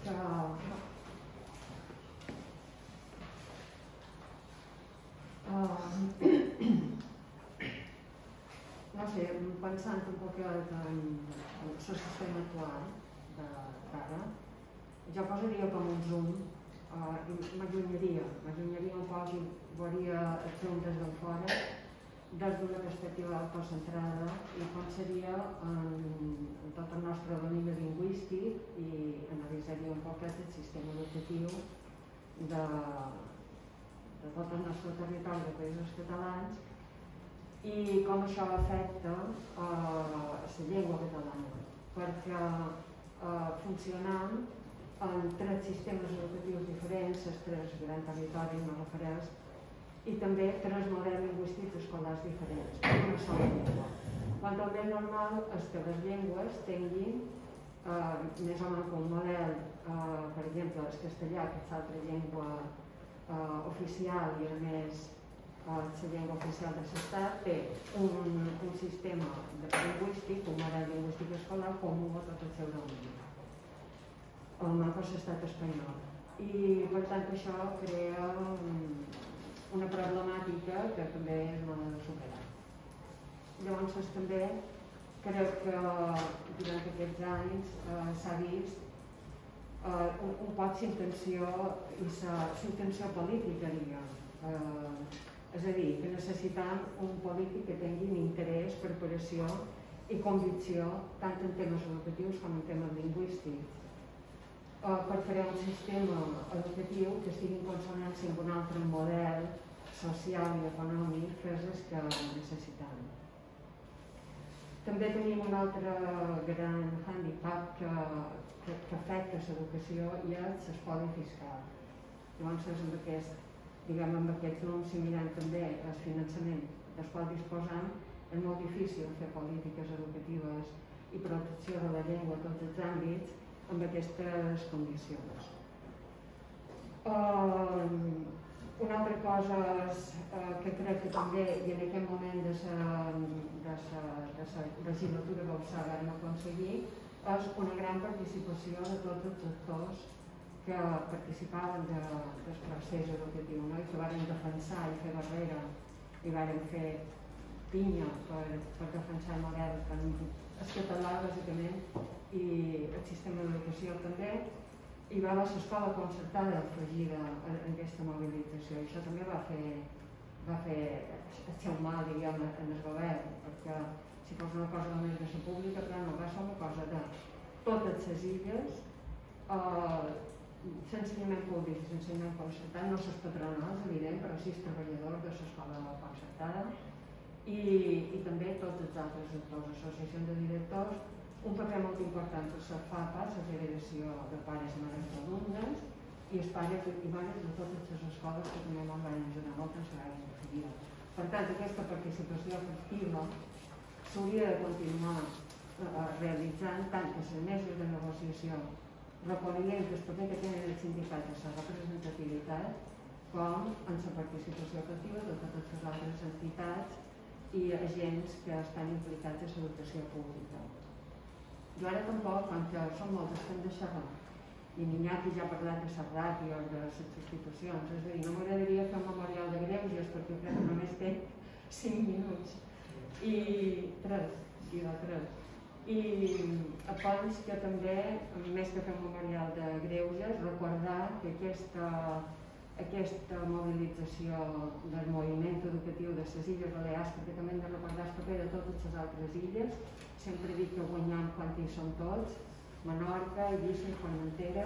que no sé, pensant un poc en el sistema actual d'ara, jo posaria com un zoom i m'allunyaria un poc i veuria el zoom des del fora, des d'una perspectiva autocentrada i com seria en tot el nostre domini lingüístic i analitzaria un poc el sistema educatiu de tot el nostre territori de països catalans i com això afecta la llengua catalana, perquè funcionant en 3 sistemes educatius diferents, els 3 grans territoris, no referents, i també 3 models lingüístics escolars diferents, per una sola llengua. Quan el més normal és que les llengües tinguin més o menys un model, per exemple, el castellà, que és l'altra llengua oficial i a més la llengua oficial de l'Estat, té un sistema lingüístic, un model lingüístic escolar comú a tot el seu domini, el mapa és l'Estat espanyol. I per tant això crea una problemàtica que també no ha de superar. Llavors també crec que durant aquests anys s'ha vist un poc l'intenció política, diguem. És a dir, que necessitem un polític que tingui interès, preparació i convicció tant en temes educatius com en temes lingüístics per crear un sistema educatiu que estigui en consonància amb un altre model social i econòmic que és el que necessitem. També tenim un altre gran handicap que afecta l'educació i és l'espoli fiscal. Llavors, amb aquest nom, si mirem també el finançament del qual disposem, és molt difícil fer polítiques educatives i protecció de la llengua a tots els àmbits amb aquestes condicions. Una altra cosa que crec que també, i en aquest moment de la legislatura que ho sabem aconseguir, és una gran participació de tots els actors que participaven del procés educatiu i que varen defensar i fer barrera i varen fer pinya per defensar el model el català, bàsicament, i el sistema d'educació també, i va haver l'escola concertada afegida en aquesta mobilització. I això també va fer el seu mal, diguem, en el govern, perquè si fos una cosa només de la pública, però no va ser una cosa de totes les illes, l'ensenyament públic i l'ensenyament concertat, no les patronals, evident, però sí els treballadors de l'escola concertada i també tots els altres actors, associacions de directors, un paper molt important per la FAPA, la Federació de Pares i Mares d'Alumnes, i els pares i mares de totes les escoles que també me'n van ajudar molt en la àrea definida. Per tant, aquesta participació efectiva s'hauria de continuar realitzant tant que les meses de negociació reconeixent el paper que tenen els sindicats en la representativitat com en la participació efectiva de totes les altres entitats i agents que estan implicats en l'educació pública. Jo ara tampoc, quan som molts que hem de xerrar, i l'Iñaki ja ha parlat de les ràtios, de les substitucions, és a dir, no m'agradaria fer un memorial de greuges perquè crec que només té 5 minuts i 3. I abans que també, més que fer un memorial de greuges, recordar que aquesta mobilització del moviment educatiu de les Illes Balears, perquè també hem de recordar el paper de totes les altres illes, sempre dic que guanyam quan hi som tots, Menorca, Eivissa i Formentera.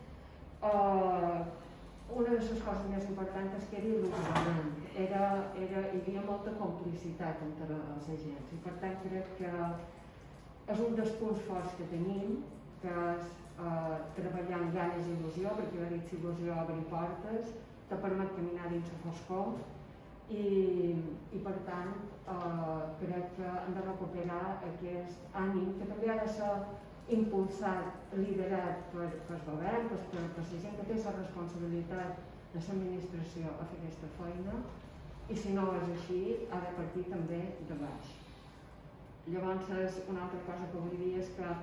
Una de les coses més importants és que era il·lusionant, hi havia molta complicitat entre els agents i per tant crec que és un dels punts forts que tenim, que és treballar amb ganes i il·lusió, perquè la il·lusió obre portes, te permet caminar dins la foscor i per tant crec que hem de recuperar aquest ànim que també ha de ser impulsat, liderat pel govern, per la gent que té la responsabilitat de l'administració a fer aquesta feina i si no és així ha de partir també de baix. Llavors una altra cosa que vull dir és que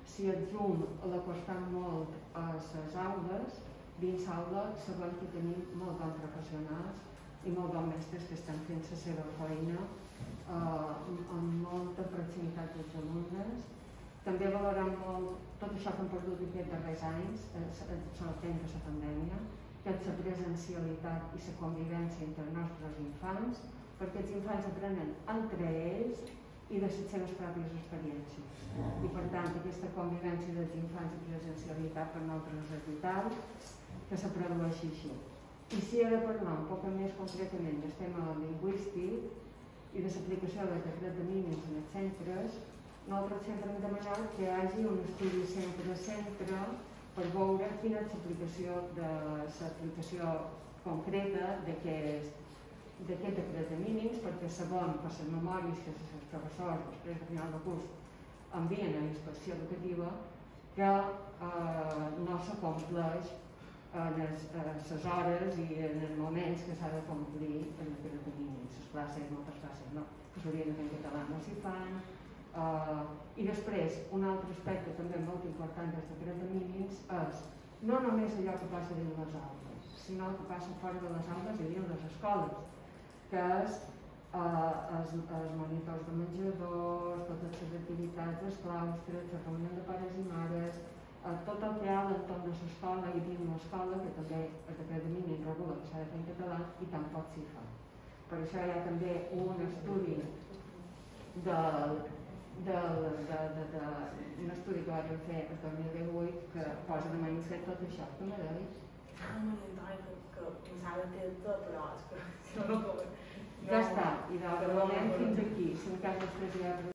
si el Zoom l'acostem molt a les aules, dins l'aula sabem que tenim molt bons professionals i molt bons mestres que estan fent la seva feina amb molta proximitat dels alumnes. També valorem molt tot això que hem perdut aquests darrers anys, el temps de la pandèmia, que és la presencialitat i la convivència entre els nostres infants, perquè els infants aprenen entre ells i de les seves pròpies experiències. I per tant, aquesta convivència dels infants i presencialitat per nosaltres és vital que se produeixi així. I si he de parlar un poc més concretament del tema lingüístic i de l'aplicació del decret de mínims en els centres, nosaltres sempre hem demanat que hi hagi un estudi centre a centre per veure quina és l'aplicació concreta d'aquest decret de mínims, perquè sabem per les memòries que els professors després de final de curs envien a la inspecció educativa que no s'acompleix en les hores i en els moments que s'ha de complir el decret de mínims. Les classes, moltes classes no, que s'haurien de fer en català no s'hi fan. I després, un altre aspecte també molt important del decret de mínims és no només allò que passa dins les aules, sinó que passa fora de les aules i dins les escoles, que és els monitors de menjadors, totes les activitats dels claustres, la reunió de pares i mares, tot el que hi ha a l'entorn de l'escola i dins l'escola, que també el decret de mínims regula que s'ha de fer en català i tampoc s'hi fa. Per això hi ha també un estudi un estudi que vam fer el 2018 que posa de manifest tot això. Tu me deies? Que s'ha de fer tot, però és que... Ja està, i de moment fins aquí. Si encara després hi ha